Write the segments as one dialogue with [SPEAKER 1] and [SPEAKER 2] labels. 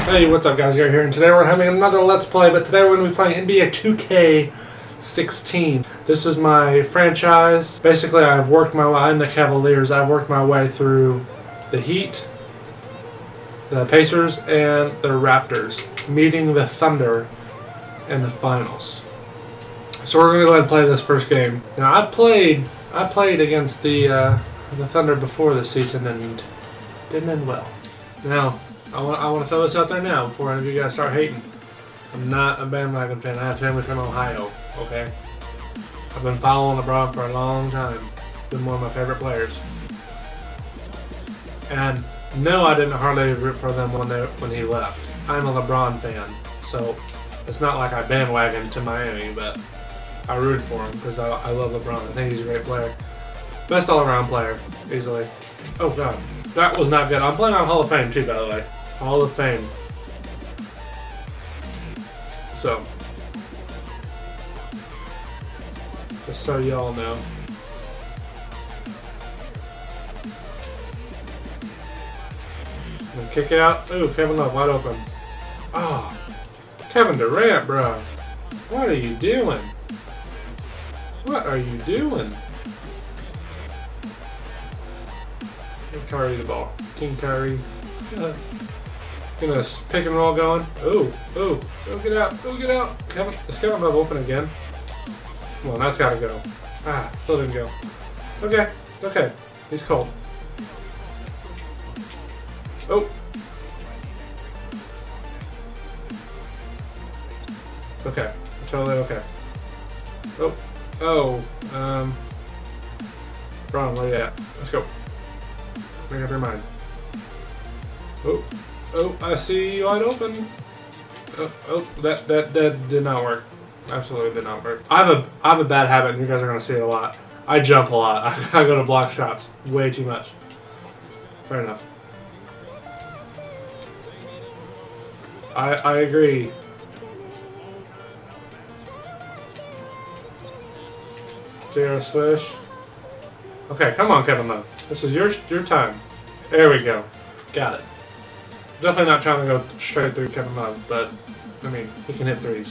[SPEAKER 1] Hey, what's up guys, Gary here, and today we're having another Let's Play, but today we're going to be playing NBA 2K16. This is my franchise. Basically, I've worked my way, I'm the Cavaliers, I've worked my way through the Heat, the Pacers, and the Raptors, meeting the Thunder in the finals. So we're going to go ahead and play this first game. Now, I played against the Thunder before this season and didn't end well. Now, I want to throw this out there now before any of you guys start hating. I'm not a bandwagon fan. I have family from Ohio, okay? I've been following LeBron for a long time. Been one of my favorite players. And no, I didn't hardly root for them when he left. I'm a LeBron fan, so it's not like I bandwagoned to Miami, but I rooted for him because I love LeBron. I think he's a great player. Best all-around player, easily. Oh, God. That was not good. I'm playing on Hall of Fame, too, by the way. Hall of Fame. So, just so y'all know. And kick it out. Ooh, Kevin Love, wide open. Oh, Kevin Durant, bro. What are you doing? What are you doing? Give Curry the ball. King Curry. Get this pick and roll going. Ooh, ooh. Go get out. Go get out. Kevin, is Kevin Love open again? Come on, that's got to go. Ah, still didn't go. Okay, okay. He's cold. Oh. It's okay. It's totally okay. Oh. Oh. Ron, where you at? Let's go. Make up your mind. Oh. Oh, I see you wide open. Oh, that did not work. Absolutely did not work. I have a bad habit, and you guys are gonna see it a lot. I jump a lot. I go to block shots way too much. Fair enough. I agree. Zero swish. Okay, come on, Kevin Love. This is your time. There we go. Got it. Definitely not trying to go straight through Kevin Love, but I mean, he can hit threes.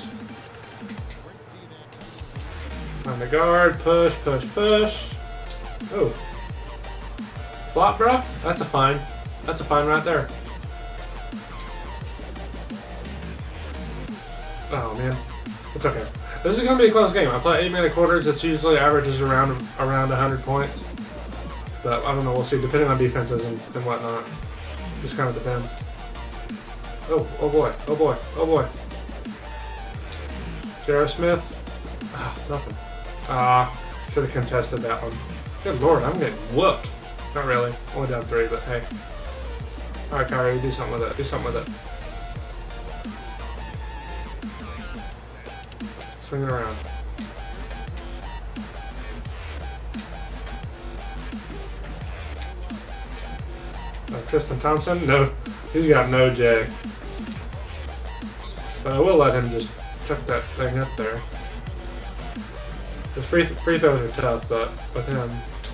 [SPEAKER 1] On the guard, push, push, push. Oh. Flop, bro? That's a fine. That's a fine right there. Oh, man. It's okay. This is going to be a close game. I play 8-minute quarters. It's usually averages around 100 points. But I don't know. We'll see, depending on defenses and whatnot. Just kind of depends. Oh, oh boy, oh boy, oh boy. J.R. Smith. Ah, nothing. Ah, should have contested that one. Good lord, I'm getting whooped. Not really. Only down 3, but hey. Alright, Kyrie, do something with it. Do something with it. Swing it around. Tristan Thompson? No. He's got no jag. But I will let him just chuck that thing up there. His free throws are tough, but with him...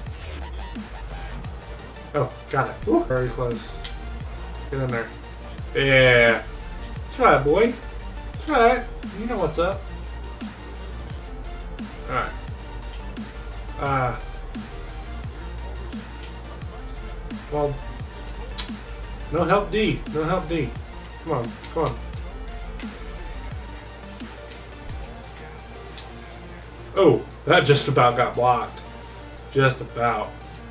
[SPEAKER 1] Oh, got it. Ooh, very close. Get in there. Yeah. That's right, boy. That's right. You know what's up. Alright. Well... No help D. No help D. Come on. Come on. Oh, that just about got blocked. Just about.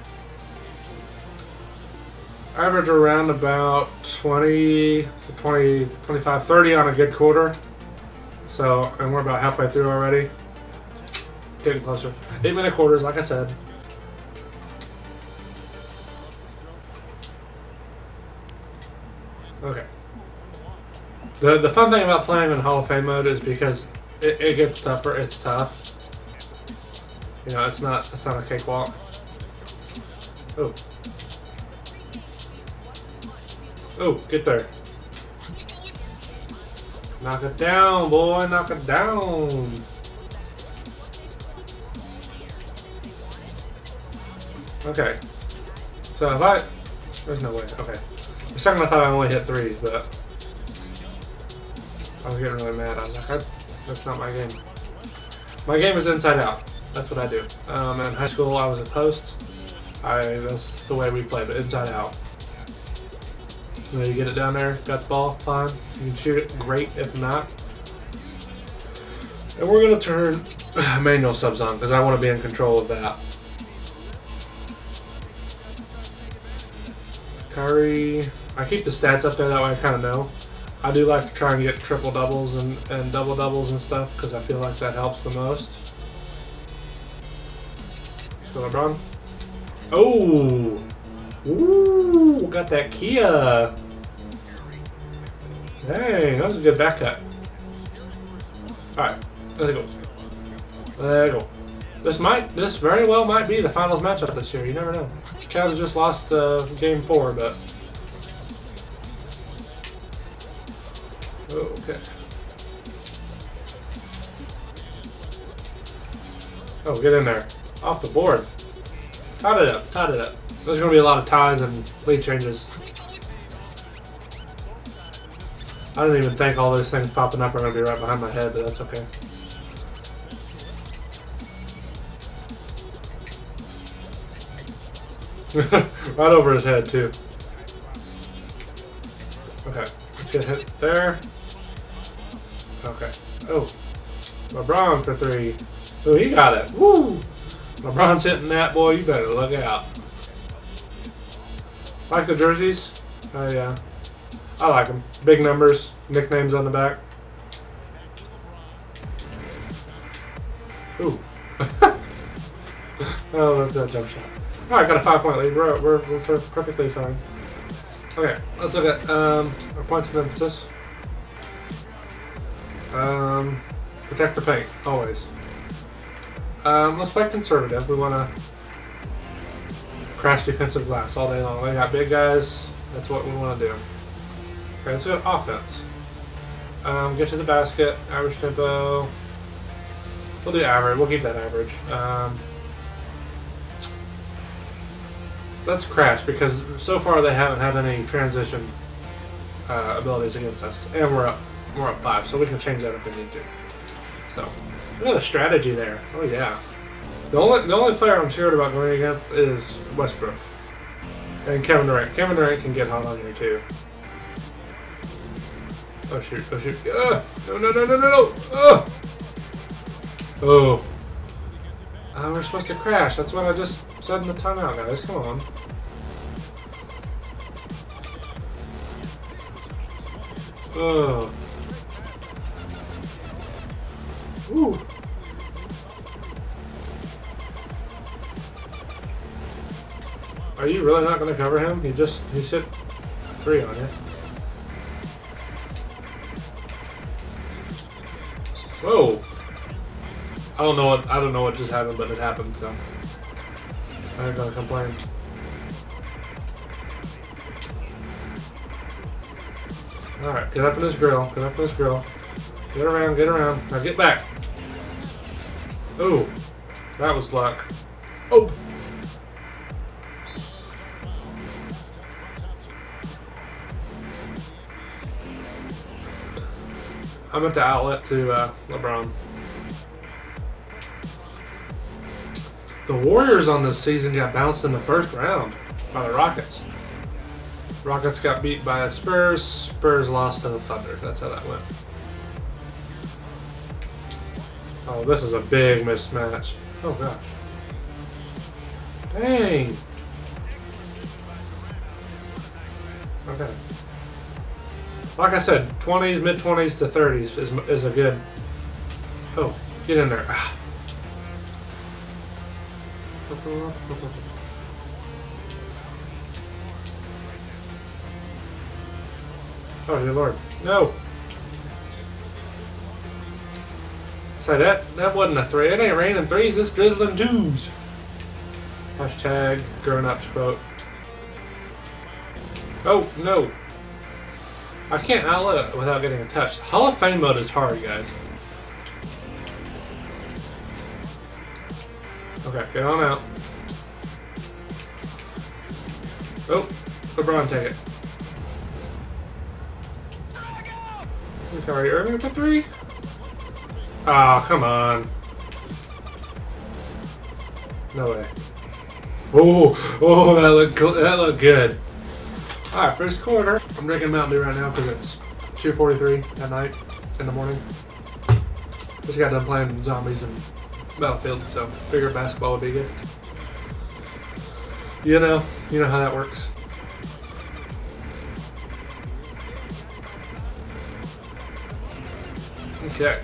[SPEAKER 1] Average around about 20 to 20, 25, 30 on a good quarter. So, and we're about halfway through already. Getting closer. 8-minute quarters, like I said. Okay. The fun thing about playing in Hall of Fame mode is because it gets tougher. It's tough. You know, it's not a cakewalk. Oh. Oh, get there. Knock it down, boy. Knock it down. Okay. So if I... There's no way. Okay. For a second I thought I only hit threes, but I was getting really mad. I was like, that's not my game. My game is inside out. That's what I do. In high school, I was a post. That's the way we played, but inside out. You know, you get it down there, got the ball, fine. You can shoot it, great. If not, and we're gonna turn manual subs on because I want to be in control of that. Curry. I keep the stats up there that way I kind of know. I do like to try and get triple doubles and double doubles and stuff because I feel like that helps the most. So LeBron. Oh! Ooh! Got that Kia! Dang, that was a good back cut. Alright, let's go. There you go. This very well might be the finals matchup this year. You never know. Cavs just lost game 4, but okay. Oh, get in there. Off the board. Tied it up. Tied it up. There's going to be a lot of ties and lead changes. I didn't even think all those things popping up are going to be right behind my head, but that's okay. Right over his head, too. Okay. Let's get hit there. Okay. Oh. LeBron for 3. So he got it. Woo! LeBron's hitting that, boy. You better look out. Like the jerseys? Oh, yeah. I like them. Big numbers. Nicknames on the back. Ooh. Oh, that's a jump shot. Alright, got a 5-point lead. We're perfectly fine. Okay, let's look at our points of emphasis. Protect the paint, always. Let's play conservative. We want to crash defensive glass all day long. They got big guys. That's what we want to do. Okay, let's go to offense. Get to the basket. Average tempo. We'll do average. We'll keep that average. Let's crash because so far they haven't had any transition abilities against us, and we're up 5, so we can change that if we need to. So, we got a strategy there. Oh yeah. The only player I'm scared about going against is Westbrook and Kevin Durant. Kevin Durant can get hot on here too. Oh shoot! Oh shoot! No! Oh! Oh! We're supposed to crash. That's what I just said in the timeout, guys. Come on. Oh. Ooh. Are you really not going to cover him? He hit 3 on you. Whoa. I don't know what just happened, but it happened, so I ain't gonna complain. Alright, get up in this grill. Get up in this grill. Get around, get around. Now get back. Ooh. That was luck. Oh! I meant to outlet to LeBron. The Warriors on this season got bounced in the first round by the Rockets. Rockets got beat by the Spurs. Spurs lost to the Thunder. That's how that went. Oh, this is a big mismatch. Oh, gosh. Dang. Okay. Like I said, 20s, mid-20s to 30s is a good... Oh, get in there. Ah. Oh, dear Lord. No! So that wasn't a 3. It ain't raining 3s, it's drizzling 2s. Hashtag grown ups quote. Oh, no. I can't outlet it without getting a touch. Hall of Fame mode is hard, guys. Okay, get on out. Oh, LeBron take it. Kyrie Irving for 3? Oh, come on. No way. Oh, that looked good. Alright, first quarter. I'm drinking Mountain Dew right now because it's 2:43 at night in the morning. Just got done playing zombies and Battlefield, so figured basketball would be good. You know how that works. Okay.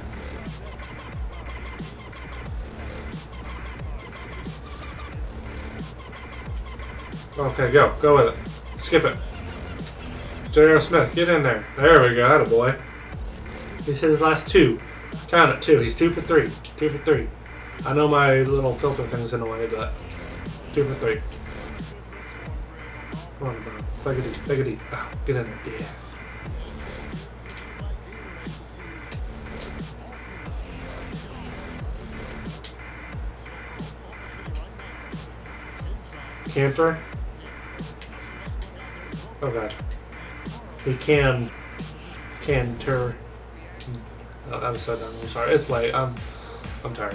[SPEAKER 1] Okay, go with it. Skip it. J.R. Smith, get in there. There we go, attaboy. He hit his last 2. Count it, 2. He's 2 for 3. 2 for 3. I know my little filter thing's in the way, but 2 for 3. Come on, bro. Take a deep. Take a deep. Oh, get in there. Yeah. Cantor? Okay. He canter. Oh, that was so dumb. I'm sorry. It's late. I'm tired.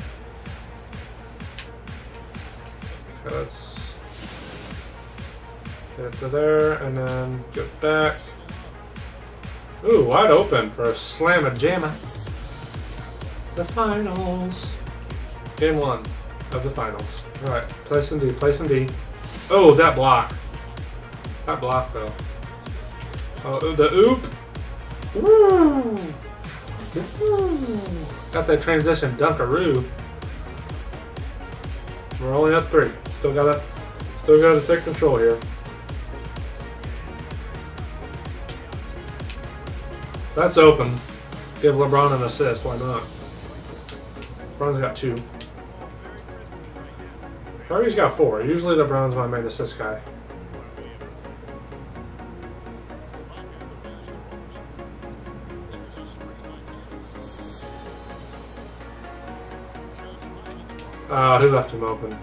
[SPEAKER 1] Okay, let's get it to there and then get back. Ooh, wide open for a slam-a-jamma. The finals. Game 1 of the finals. Alright, place in D, place in D. Oh, that block. That block, though. Oh, the oop. Woo! Woo! Got that transition dunkaroo. We're only up 3. Still gotta take control here. That's open. Give LeBron an assist. Why not? LeBron's got 2. Kyrie's got 4. Usually LeBron's my main assist guy. Who left him open?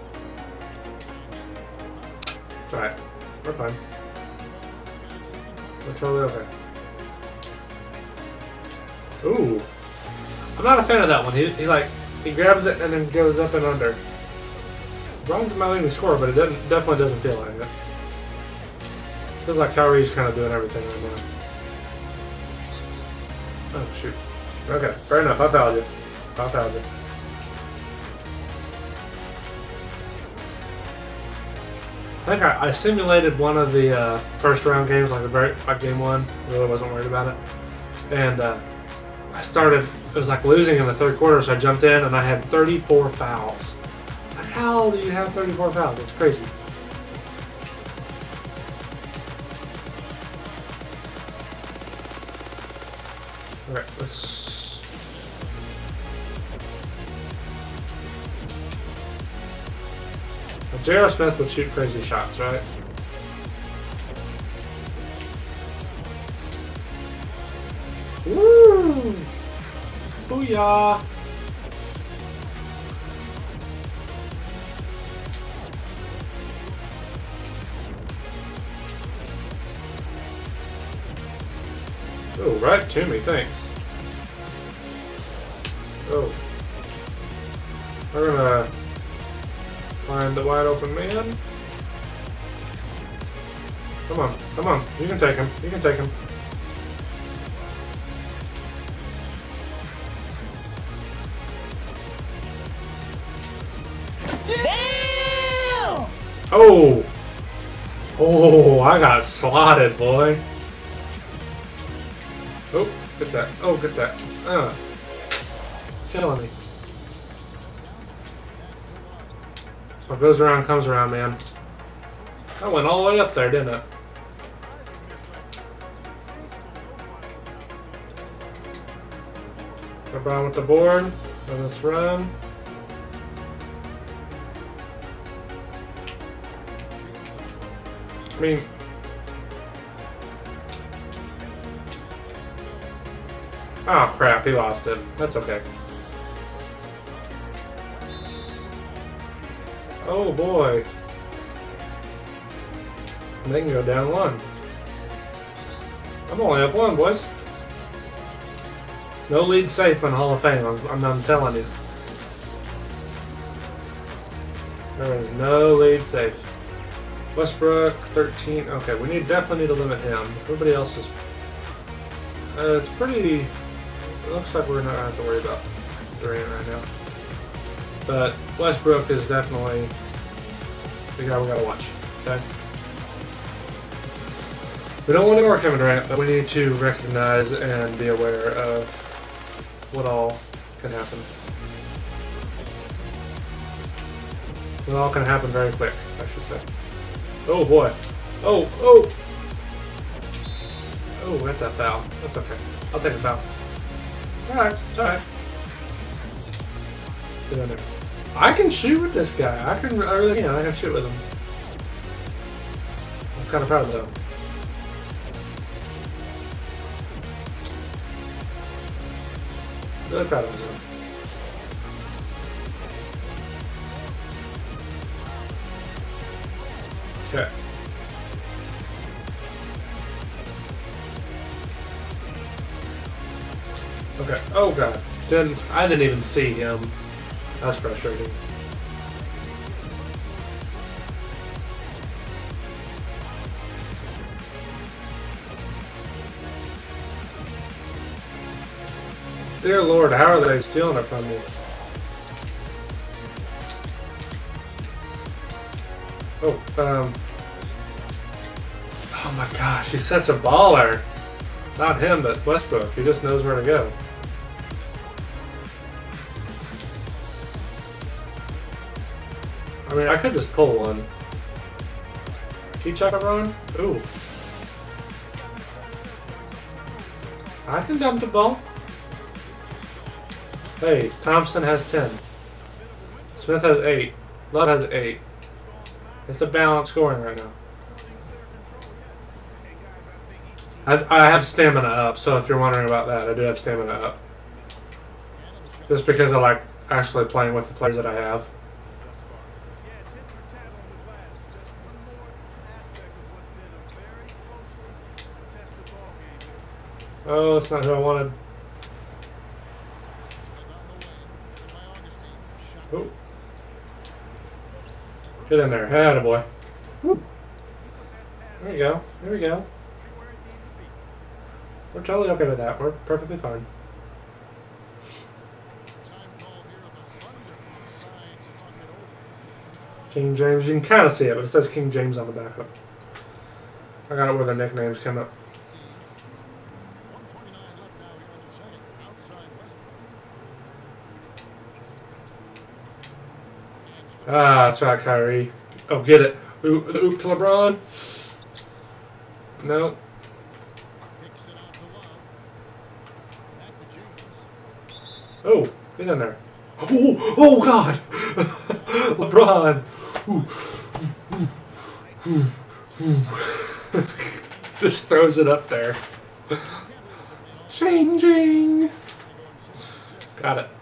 [SPEAKER 1] Alright, we're fine. We're totally okay. Ooh. I'm not a fan of that one. He grabs it and then goes up and under. Bron's my leading scorer, but it definitely doesn't feel like it. Feels like Kyrie's kind of doing everything right now. Oh, shoot. Okay, fair enough. I fouled you. I fouled you. I think I simulated one of the first round games, like game 1. Really wasn't worried about it. And I started, it was like losing in the 3rd quarter, so I jumped in and I had 34 fouls. It's like, how do you have 34 fouls? It's crazy. Alright, let's... J.R. Smith would shoot crazy shots, right? Woo! Booyah! Oh, right to me, thanks. Oh. We're gonna find the wide open man. Come on, come on. You can take him. You can take him.
[SPEAKER 2] Damn!
[SPEAKER 1] Oh! Oh, I got slotted, boy. Oh, get that. Oh, get that. Killing me. What goes around comes around, man. That went all the way up there, didn't it? LeBron with the board. And let's run. I mean... Oh crap, he lost it. That's okay. Oh boy. They can go down 1. I'm only up 1, boys. No lead safe in Hall of Fame, I'm telling you. There is no lead safe. Westbrook, 13. Okay, we definitely need to limit him. Everybody else is... it's pretty... It looks like we're not going to have to worry about Durant right now. But Westbrook is definitely the guy we got to watch. Okay? We don't want to ignore Kevin Durant, but we need to recognize and be aware of what all can happen. It all can happen very quick, I should say. Oh boy. Oh, oh! Oh, we got that foul. That's okay. I'll take a foul. Alright, it's alright. Get in there. I can shoot with this guy. I really can. I can shoot with him. I'm kind of proud of that. Really proud of myself. Okay. Okay. Oh god. I didn't even see him. That's frustrating. Dear Lord, how are they stealing it from me? Oh, oh my gosh, he's such a baller. Not him, but Westbrook. He just knows where to go. I mean, I could just pull one. T-check LeBron? Ooh. I can dump the ball. Hey, Thompson has 10. Smith has 8. Love has 8. It's a balanced scoring right now. I have stamina up, so if you're wondering about that, I do have stamina up. Just because I like actually playing with the players that I have. Oh, that's not who I wanted. Oh. Get in there. Attaboy. Woo. There you go. There we go. We're totally okay with that. We're perfectly fine. King James. You can kind of see it, but it says King James on the back of it. I got it where the nicknames come up. Ah, that's right, Kyrie. Oh, get it. Oop to LeBron. No. Oh, get in there. Oh God. LeBron. Just throws it up there. Changing. Got it.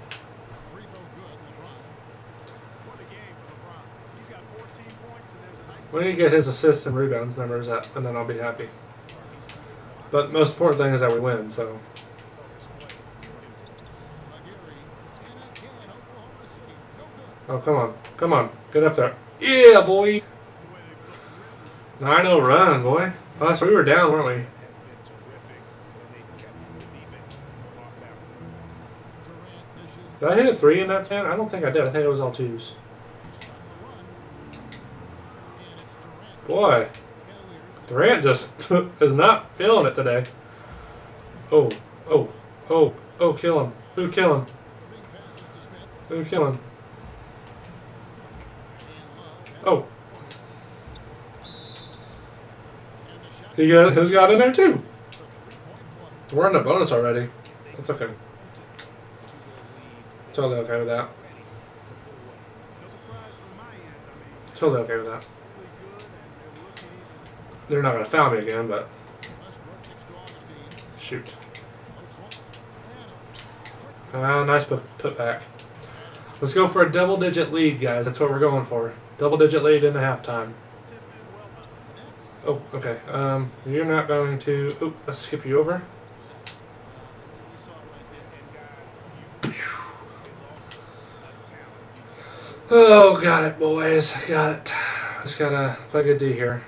[SPEAKER 1] We need to get his assists and rebounds numbers up, and then I'll be happy. But most important thing is that we win, so. Oh, come on. Come on. Get up there. Yeah, boy! 9-0 run, boy. Oh, so we were down, weren't we? Did I hit a 3 in that span? I don't think I did. I think it was all 2s. Boy, Durant just is not feeling it today. Oh, oh, oh, oh, kill him. Who kill him? Who kill him? Oh. His got in there too. We're in the bonus already. That's okay. Totally okay with that. Totally okay with that. They're not going to foul me again, but shoot. Nice put back. Let's go for a double-digit lead, guys. That's what we're going for. Double-digit lead in the halftime. Oh, okay. You're not going to... Oop, let's skip you over. Oh, got it, boys. Got it. Just gotta play good D here.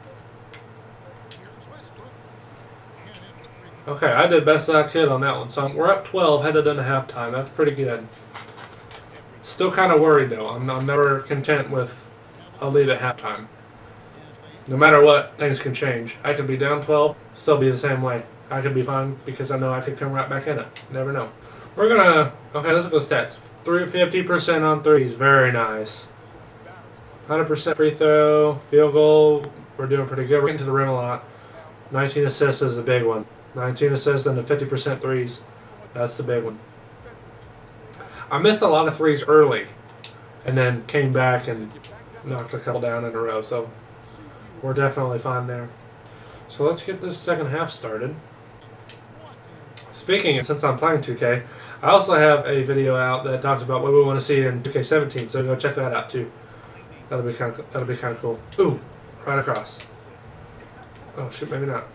[SPEAKER 1] Okay, I did best I could on that one. So we're up 12, headed into halftime. That's pretty good. Still kind of worried, though. I'm never content with a lead at halftime. No matter what, things can change. I could be down 12, still be the same way. I could be fine because I know I could come right back in it. Never know. We're gonna... Okay, let's look at the stats. 50% on threes. Very nice. 100% free throw. Field goal. We're doing pretty good. We're getting to the rim a lot. 19 assists is the big one. 19 assists and the 50% threes. That's the big one. I missed a lot of threes early. And then came back and knocked a couple down in a row. So we're definitely fine there. So let's get this second half started. Speaking of, since I'm playing 2K, I also have a video out that talks about what we want to see in 2K17, so go check that out too. That'll be kind of cool. Ooh, right across. Oh shit, maybe not.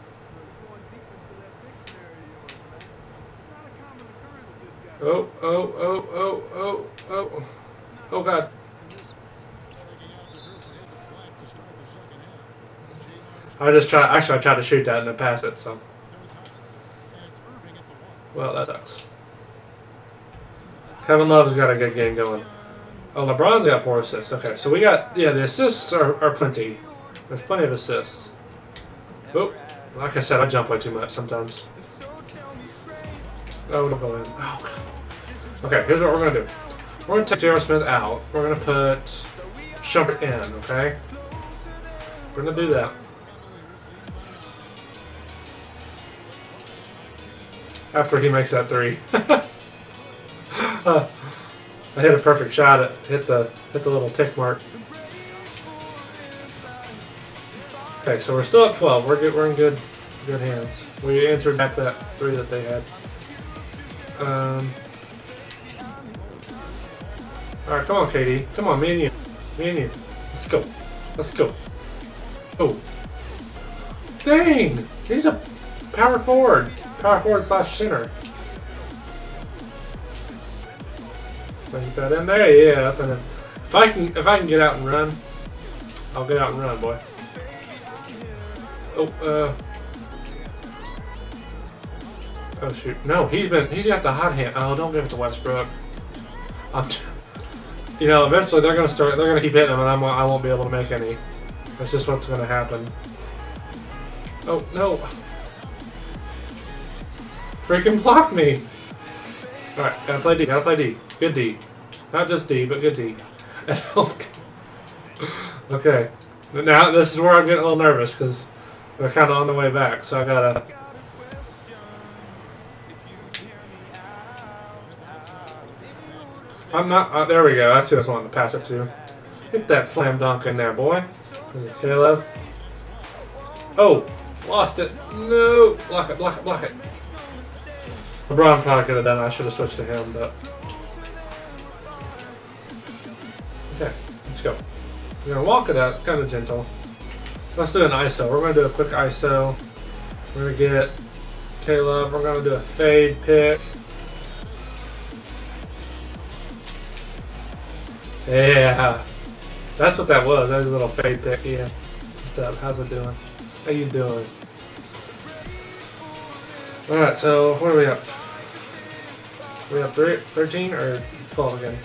[SPEAKER 1] Oh, oh, oh, oh, oh, oh, oh god. I tried to shoot that and then pass it, so. Well, that sucks. Kevin Love's got a good game going. Oh, LeBron's got 4 assists. Okay, so we got, yeah, the assists are plenty. There's plenty of assists. Oh, like I said, I jump way too much sometimes. Oh, don't go in. Oh, God. Okay, here's what we're going to do. We're going to take J.R. Smith out. We're going to put Shumpert in, okay? We're going to do that. After he makes that 3. I hit a perfect shot. It hit the little tick mark. Okay, so we're still at 12. We're good. We're in good hands. We answered back that 3 that they had. All right, come on, KD. Come on, me and you. Let's go. Let's go. Oh, dang! He's a power forward. Power forward / center. Get that in there, yeah. Up and then, if I can get out and run, I'll get out and run, boy. Oh, oh shoot! No, he's got the hot hand. Oh, don't give it to Westbrook. You know, eventually they're gonna keep hitting him, and I won't be able to make any. That's just what's gonna happen. Oh no! Freaking block me! Alright, gotta play D, gotta play D. Good D. Not just D, but good D. Okay. Now, this is where I'm getting a little nervous, because we're kind of on the way back, so I gotta... I'm not... there we go, that's who I was wanting to pass it to. Hit that slam dunk in there, boy. Caleb. Oh! Lost it. No! Block it, block it, block it. LeBron probably could have done it. I should have switched to him, but... Okay, let's go. We're going to walk it out, kind of gentle. Let's do an ISO. We're going to do a quick ISO. We're going to get Caleb. We're going to do a fade pick. Yeah. That's what that was. That was a little fade pick. Yeah. What's up? How's it doing? How you doing? Alright, so what are we up? Are we up 13 or 12 again?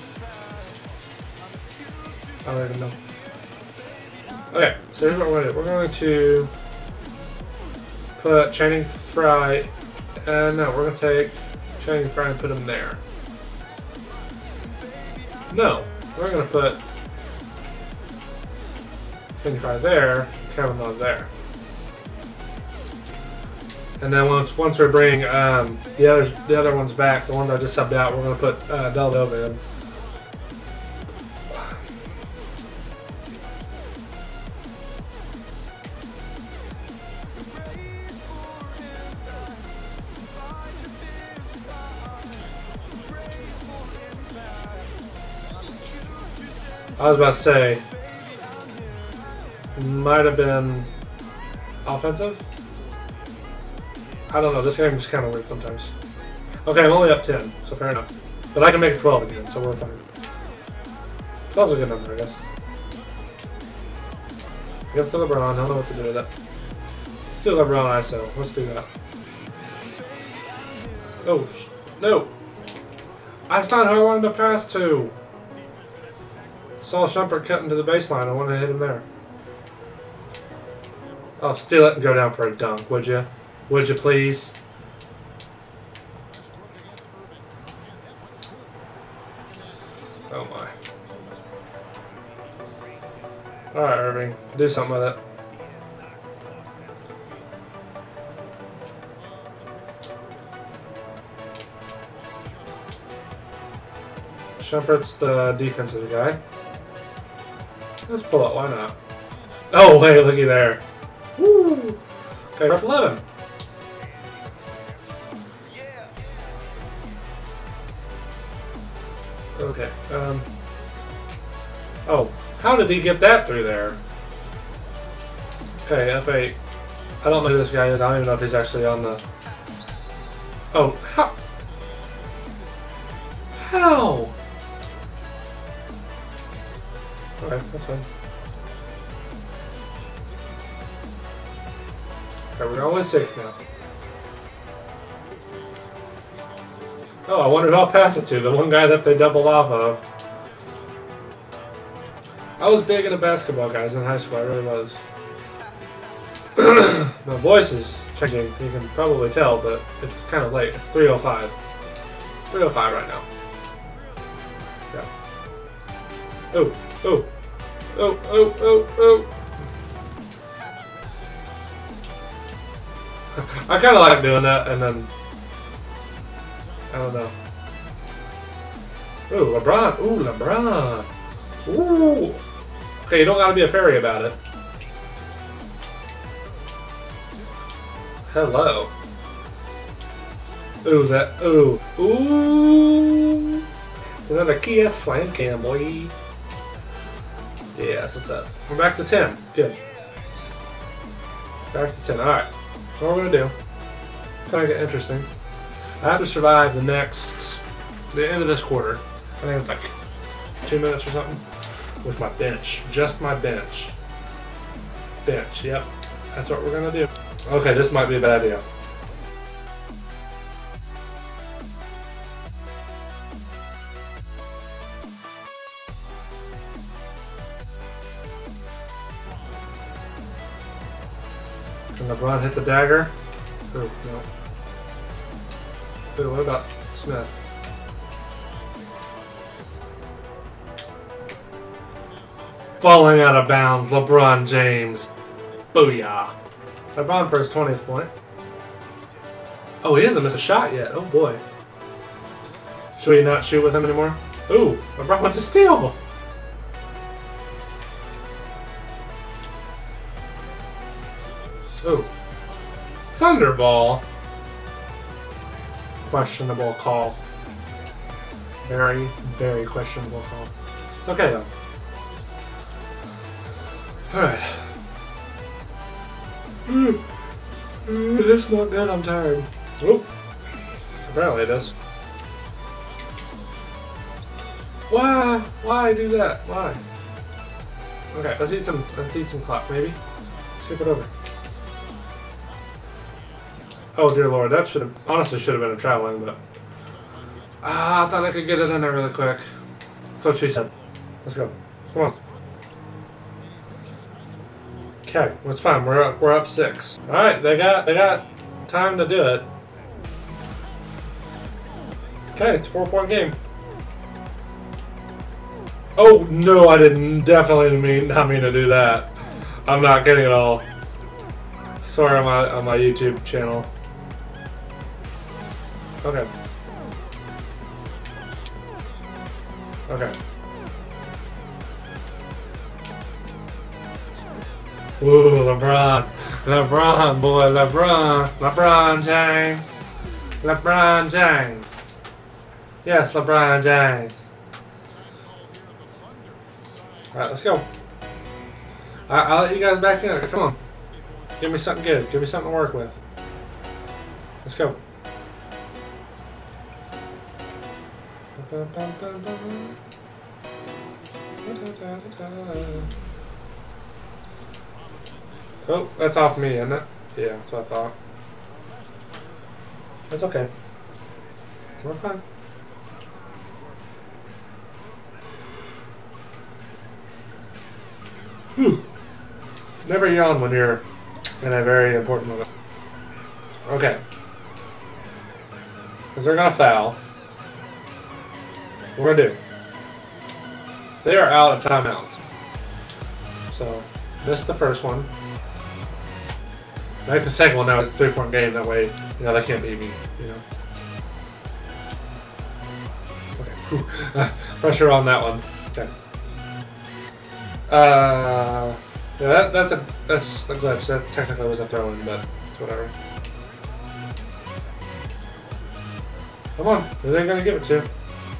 [SPEAKER 1] I don't even know. Okay, so here's what we're going to do. We're going to put Channing Frye. No, we're going to take Channing Frye and put him there. No, we're going to put Channing Frye there, Kevin Love there. And then once we bring the other ones back, the ones I just subbed out, we're going to put Dellavedova in. I was about to say, might have been offensive. I don't know, this game is kind of weird sometimes. Okay, I'm only up 10, so fair enough. But I can make it 12 again, so we're fine. 12's a good number, I guess. Give it to LeBron. I don't know what to do with it. Let's do LeBron ISO. Let's do that. Oh, no. That's not who I wanted to pass to. Saw Shumpert cut into the baseline. I wanted to hit him there. Oh, steal it and go down for a dunk, would you? Would you please? Oh my. Alright, Irving. Do something with it. Shumpert's the defensive guy. Let's pull it, why not? Oh, hey, looky there. Woo! Okay, we're up 11. Okay, oh, how did he get that through there? Okay, F8. I don't know who this guy is. I don't even know if he's actually on the... Oh, how? How? Okay, that's fine. Okay, we're only 6 now. Oh, I wonder who I'll pass it to. The one guy that they doubled off of. I was big into basketball, guys, in high school. I really was. My voice is changing. You can probably tell, but it's kind of late. It's 3:05. 3:05 right now. Yeah. Oh, oh, oh, oh, oh, oh. I kind of like doing that, and then I don't know. Ooh, LeBron. Ooh, LeBron. Ooh. Okay, you don't gotta be a fairy about it. Hello. Ooh, that. Ooh. Ooh. Is that a Kia slam cam, boy? Yeah, that's what's up. We're back to 10. Good. Back to 10. Alright. What we're gonna do. Kind of get interesting. I have to survive the end of this quarter. I think it's like 2 minutes or something. With my bench. Just my bench. Bench, yep. That's what we're gonna do. Okay, this might be a bad idea. Can LeBron hit the dagger? Oh, no. Ooh, what about Smith? Falling out of bounds, LeBron James. Booyah. LeBron for his 20th point. Oh, he hasn't missed a shot yet. Oh boy. Should we not shoot with him anymore? Ooh, LeBron wants to steal. Ooh. Thunderball. Questionable call. Very, very questionable call. It's okay though. Alright. It's not good, I'm tired. Oop. Apparently it is. Why? Why do that? Why? Okay, let's eat some clock, maybe. Skip it over. Oh dear lord, that honestly should have been a traveling, but I thought I could get it in there really quick. That's what she said. Let's go. Come on. Okay, well, it's fine. We're up 6. All right, they got time to do it. Okay, it's a 4-point game. Oh no, I didn't. Definitely not mean to do that. I'm not kidding at all. Sorry on my YouTube channel. Okay. Okay. Ooh, LeBron. LeBron, boy, LeBron. LeBron James. LeBron James. Yes, LeBron James. Alright, let's go. I'll let you guys back in. Come on. Give me something good. Give me something to work with. Let's go. Oh, that's off me, isn't it? Yeah, that's what I thought. That's okay. We're fine. Whew. Never yawn when you're in a very important moment. Okay. Because they're going to foul. What we're going to do. They are out of timeouts. So, missed the first one. Make the second one now. It's a 3-point game. That way, you know, they can't beat me. You know. Okay. Pressure on that one. Okay. Yeah, that's a glitch. That technically was a throw-in, but it's whatever. Come on, who are they gonna give it to?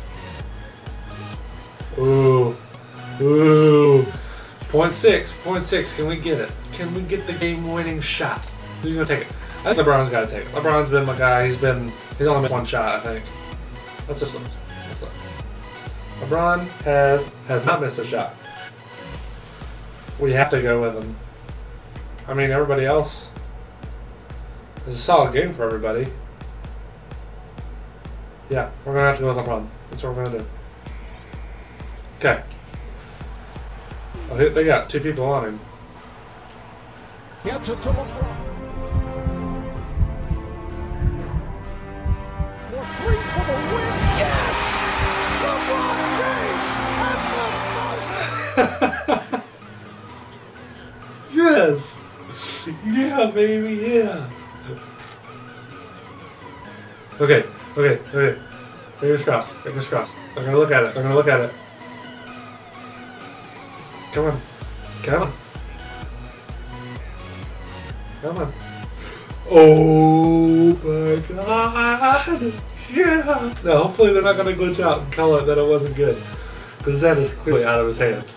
[SPEAKER 1] Ooh, ooh, 0.6. Can we get it? Can we get the game-winning shot? Who's gonna take it? I think LeBron's gotta take it. LeBron's been my guy. He's only missed one shot, I think. Let's just look. Let's look. LeBron has not missed a shot. We have to go with him. I mean, everybody else. It's a solid game for everybody. Yeah, we're gonna have to go with LeBron. That's what we're gonna do. Okay. Oh, they got 2 people on him.
[SPEAKER 2] Gets it to LeBron. For 3 for the win. Yes! LeBron James has the most.
[SPEAKER 1] Yes! Yeah, baby, yeah! Okay. Fingers crossed. They're gonna look at it. Come on. Oh my god! Yeah! No, hopefully they're not gonna glitch out and call it that it wasn't good. Because that is clearly out of his hands.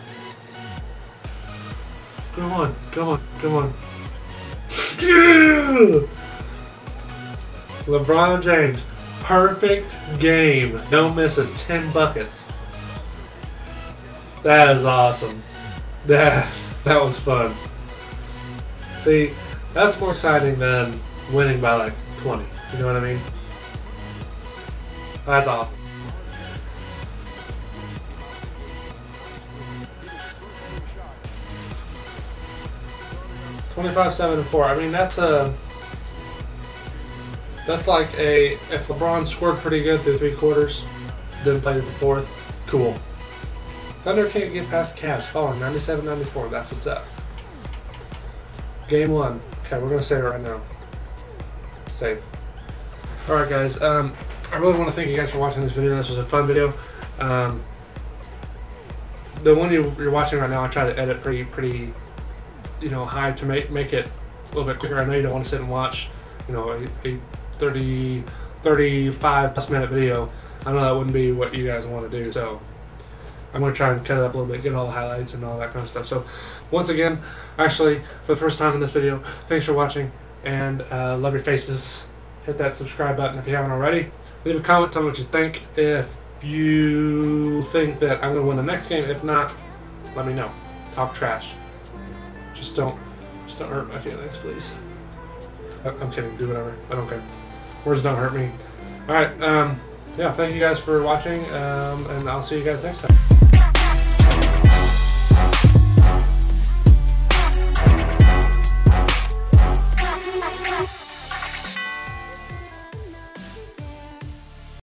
[SPEAKER 1] Come on. LeBron James, perfect game. No misses, 10 buckets. That is awesome. That was fun. See, that's more exciting than winning by like 20. You know what I mean? That's awesome. $25-7-4. I mean, that's like if LeBron scored pretty good through 3 quarters, then played at the 4th, cool. Thunder can't get past Cavs, falling 97-94. That's what's up. Game 1. Okay, we're gonna save it right now. Save. All right, guys. I really want to thank you guys for watching this video. This was a fun video. The one you're watching right now, I try to edit pretty. You know, high to make it a little bit quicker. I know you don't want to sit and watch, you know, a 35 plus minute video. I know that wouldn't be what you guys want to do, so I'm going to try and cut it up a little bit, get all the highlights and all that kind of stuff. So once again, actually, for the first time in this video, thanks for watching, and love your faces. Hit that subscribe button if you haven't already. Leave a comment, tell me what you think. If you think that I'm going to win the next game, if not, let me know. Talk trash. Just don't hurt my feelings, please. I'm kidding. Do whatever. I don't care. Words don't hurt me. All right. Yeah. Thank you guys for watching, and I'll see you guys next time.